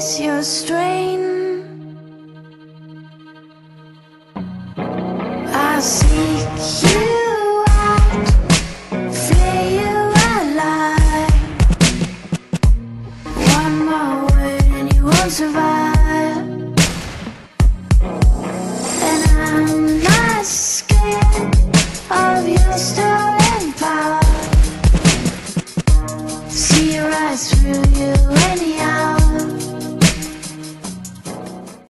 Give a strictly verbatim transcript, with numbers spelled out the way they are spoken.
ease your strain. I seek you out, flay you alive. One more word and you won't survive.